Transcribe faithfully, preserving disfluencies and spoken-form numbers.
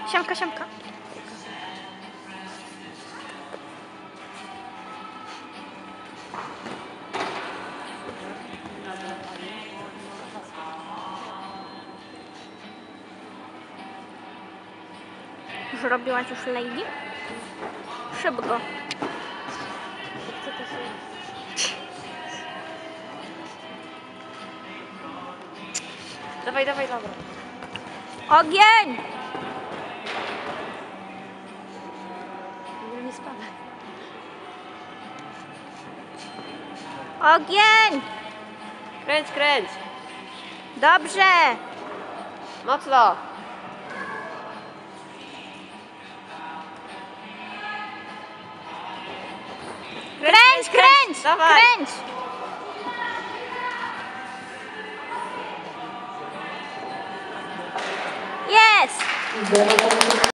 Siemka, siemka. Już robiłaś już lady? Szybko. Dawaj, dawaj, dobra. Ogień! Nie spadaj. Ogień! Kręć, kręć. Dobrze! Mocno. Kręć, kręć! Dawaj. Kręć! Jest!